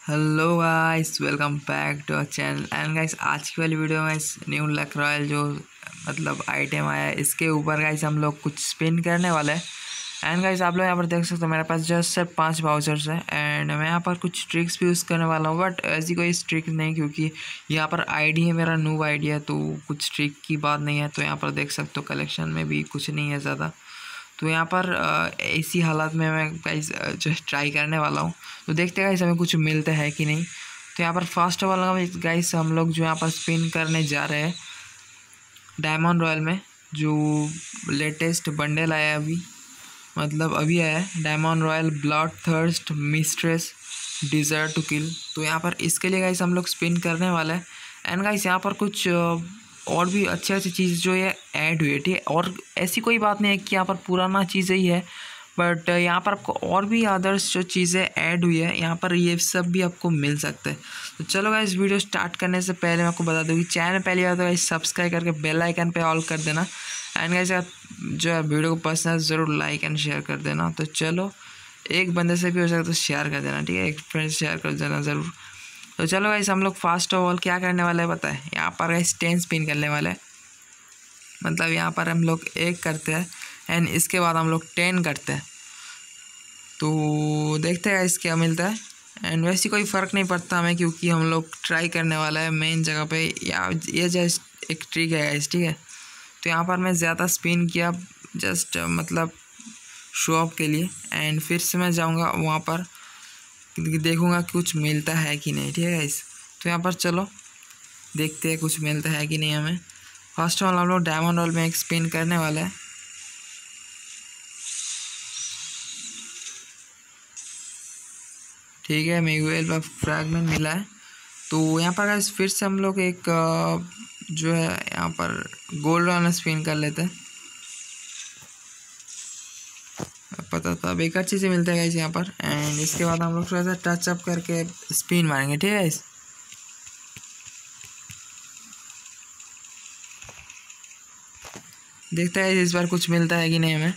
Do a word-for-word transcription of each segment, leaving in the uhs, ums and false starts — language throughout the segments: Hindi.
Hello guys, welcome back to our channel. And guys, आज की वाली वीडियो में इस न्यू लक रॉयल जो मतलब आइटम आया है, इसके ऊपर गाइस हम लोग कुछ स्पिन करने वाले हैं। एंड गाइस, आप लोग यहाँ पर देख सकते हो मेरे पास जस्ट सिर्फ पांच वाउचर्स है। एंड मैं यहाँ पर कुछ ट्रिक्स भी यूज़ करने वाला हूँ, बट ऐसी कोई ट्रिक नहीं, क्योंकि यहाँ पर आईडी है मेरा, न्यू आईडी है, तो कुछ ट्रिक की बात नहीं है। तो यहाँ पर देख सकते हो कलेक्शन में भी कुछ नहीं है ज़्यादा। तो यहाँ पर ऐसी हालत में मैं गाइस जस्ट ट्राई करने वाला हूँ, तो देखते हैं गाइस हमें कुछ मिलता है कि नहीं। तो यहाँ पर फर्स्ट ऑफ ऑल गाइस हम लोग जो यहाँ पर स्पिन करने जा रहे हैं डायमंड रॉयल में, जो लेटेस्ट बंडल आया है अभी, मतलब अभी आया है diamond royal blood thirst mistress deserve to kill. तो यहाँ पर इसके लिए गाइस हम लोग स्पिन करने वाले हैं। एंड गाइस यहाँ पर कुछ और भी अच्छी अच्छी चीज़ जो ये ऐड हुई है, ठीक है। और ऐसी कोई बात नहीं है कि यहाँ पर पुराना चीज़ें ही है, बट यहाँ पर आपको और भी अदर्स जो चीज़ें ऐड हुई है यहाँ पर, ये सब भी आपको मिल सकते हैं। तो चलो गाइस, वीडियो स्टार्ट करने से पहले मैं आपको बता दूँ कि चैनल पहली बार तो गाइस सब्सक्राइब करके बेल आइकन पे ऑल कर देना। एंड गाइस जो है वीडियो को पसंद है ज़रूर लाइक एंड शेयर कर देना। तो चलो, एक बंदे से भी हो सकता तो शेयर कर देना, ठीक है, एक फ्रेंड शेयर कर देना ज़रूर। तो चलो गाइस, हम लोग फास्ट ऑफ ऑल क्या करने वाले हैं पता है, यहाँ पर गाइस टेन स्पिन करने वाले हैं। मतलब यहाँ पर हम लोग एक करते हैं एंड इसके बाद हम लोग टेन करते हैं। तो देखते हैं गाइस क्या मिलता है। एंड वैसे कोई फ़र्क नहीं पड़ता हमें, क्योंकि हम लोग ट्राई करने वाला है मेन जगह पे। या ये जस्ट एक ट्रिक है गाइस, ठीक है। तो यहाँ पर मैं ज़्यादा स्पिन किया जस्ट मतलब शो ऑफ के लिए, एंड फिर से मैं जाऊँगा वहाँ पर, देखूँगा कुछ मिलता है कि नहीं, ठीक है गाइस। तो यहाँ पर चलो देखते हैं कुछ मिलता है कि नहीं हमें। फर्स्ट ऑफ ऑल हम लोग डायमंड रॉयल में एक स्पिन करने वाले हैं। ठीक है, मिगुएल का फ्रैगमेंट मिला है। तो यहाँ पर गाइस फिर से हम लोग एक जो है यहाँ पर गोल्ड वाला स्पिन कर लेते हैं। पता था बेकार चीज़ें मिलता है गाइस यहाँ पर। एंड इसके बाद हम लोग थोड़ा सा टच अप करके स्पिन मारेंगे, ठीक है गाइस। देखते हैं इस बार कुछ मिलता है कि नहीं हमें।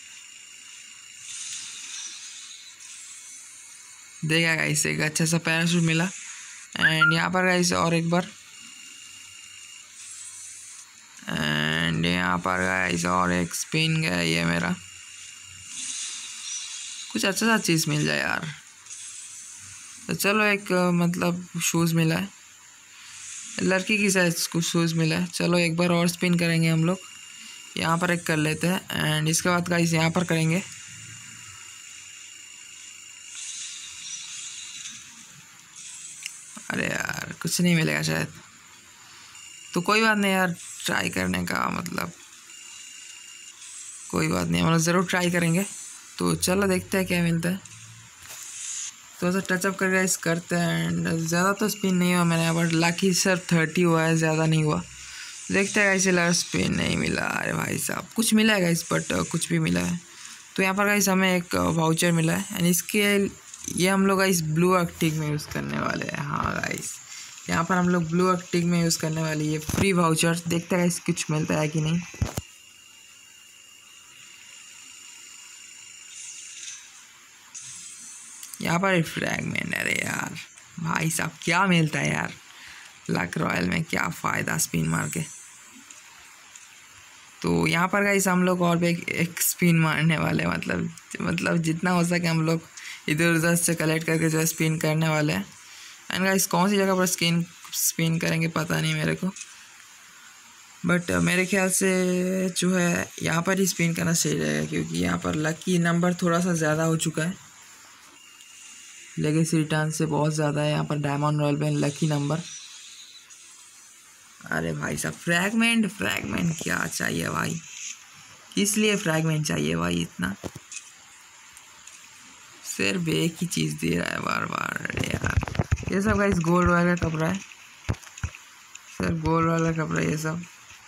देखा गाइस, एक अच्छा सा पैराशूट मिला। एंड यहाँ पर गाइस और एक बार, एंड यहाँ पर गाइस और एक स्पिन गया ये मेरा। कुछ अच्छा सा चीज़ मिल जाए यार। तो चलो, एक मतलब शूज़ मिला है, लड़की की साइज कुछ शूज़ मिला है। चलो एक बार और स्पिन करेंगे हम लोग। यहाँ पर एक कर लेते हैं एंड इसके बाद गाइस यहाँ पर करेंगे। अरे यार, कुछ नहीं मिलेगा शायद। तो कोई बात नहीं यार, ट्राई करने का मतलब कोई बात नहीं, मतलब ज़रूर ट्राई करेंगे। तो चलो देखते हैं क्या मिलता है। तो ऐसा टचअप कर गाइस करते हैं। एंड ज़्यादा तो स्पिन नहीं हुआ मैंने यहाँ पर, लाकी सिर्फ थर्टी हुआ है, ज़्यादा नहीं हुआ। देखते हैं गाइस, लगा स्पिन नहीं मिला। अरे भाई साहब, कुछ मिला है गाइस, बट कुछ भी मिला है। तो यहाँ पर गाइस हमें एक वाउचर मिला है एंड इसके ये हम लोग गाइस ब्लू आर्कटिक में यूज़ करने वाले हैं। हाँ गाइस, यहाँ पर हम लोग ब्लू आर्कटिक में यूज़ करने वाले ये फ्री वाउचर। देखते हैं गाइस कुछ मिलता है कि नहीं। यहाँ पर एक फ्रैगमेंट। अरे यार भाई साहब, क्या मिलता है यार लक रॉयल में, क्या फ़ायदा स्पिन मार के। तो यहाँ पर गाइस हम लोग और भी एक, एक स्पिन मारने वाले, मतलब मतलब जितना हो सके हम लोग इधर उधर से कलेक्ट करके जो है स्पिन करने वाले हैं। एंड गाइस कौन सी जगह पर स्पिन स्पिन करेंगे पता नहीं मेरे को, बट मेरे ख्याल से जो है यहाँ पर ही स्पिन करना सही रहेगा, क्योंकि यहाँ पर लकी नंबर थोड़ा सा ज़्यादा हो चुका है। लेगेसी रिटर्न से बहुत ज़्यादा है यहाँ पर डायमंड रॉयल में लकी नंबर। अरे भाई साहब, फ्रैगमेंट फ्रैगमेंट क्या चाहिए भाई, किस लिए फ्रैगमेंट चाहिए भाई इतना, सिर्फ एक ही चीज़ दे रहा है बार बार। अरे यार, ये सब गाइस गोल्ड रॉयल का कपड़ा है, सिर्फ गोल्ड रॉयल का कपड़ा ये सब।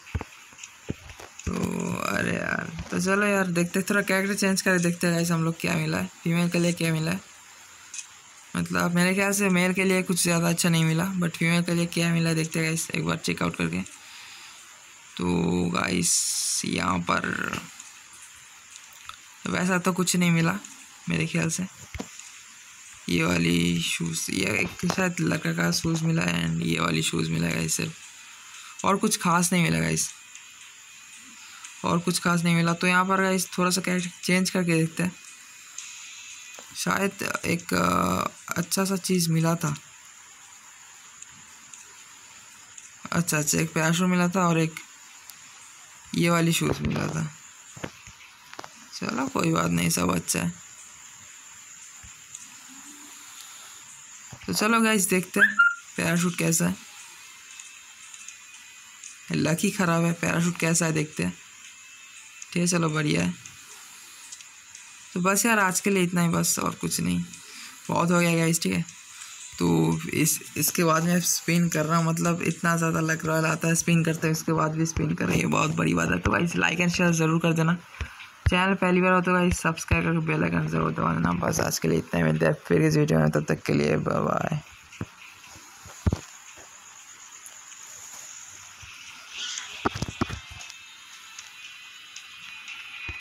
तो अरे यार, तो चलो यार देखते थोड़ा कैरेक्टर चेंज कर देखते हैं गाइस हम लोग क्या मिला है। फीमेल के लिए क्या मिला है, मतलब मेरे ख्याल से मेल के लिए कुछ ज़्यादा अच्छा नहीं मिला, बट फीमेल के लिए क्या मिला देखते हैं गाइस एक बार चेकआउट करके। तो गाइस यहाँ पर वैसा तो कुछ नहीं मिला मेरे ख्याल से। ये वाली शूज़, ये एक शायद लड़का का शूज़ मिला है एंड ये वाली शूज़ मिला है गाइस सिर्फ, और कुछ खास नहीं मिला गाइस, और कुछ खास नहीं मिला। तो यहाँ पर गाइस थोड़ा सा क्या चेंज करके देखते हैं, शायद एक अच्छा सा चीज़ मिला था। अच्छा अच्छा एक पैराशूट मिला था और एक ये वाली शूज़ मिला था। चलो कोई बात नहीं, सब अच्छा है। तो चलो गाइस देखते हैं पैराशूट कैसा है। लकी ख़राब है, पैराशूट कैसा है देखते हैं। ठीक है चलो बढ़िया है। तो बस यार आज के लिए इतना ही बस, और कुछ नहीं, बहुत हो गया गाइस। ठीक है तो इस इसके बाद मैं स्पिन कर रहा हूँ, मतलब इतना ज़्यादा लक रॉयल आता है स्पिन करते हैं, इसके बाद भी स्पिन कर रही है, बहुत बड़ी बात है। तो गाइस लाइक एंड शेयर ज़रूर कर देना, चैनल पहली बार हो तो गाइस सब्सक्राइब करके बेल आइकन ज़रूर दबा देना। बस आज के लिए इतना ही, मिलते हैं फिर इस वीडियो में, तब तक के लिए बाय बाय।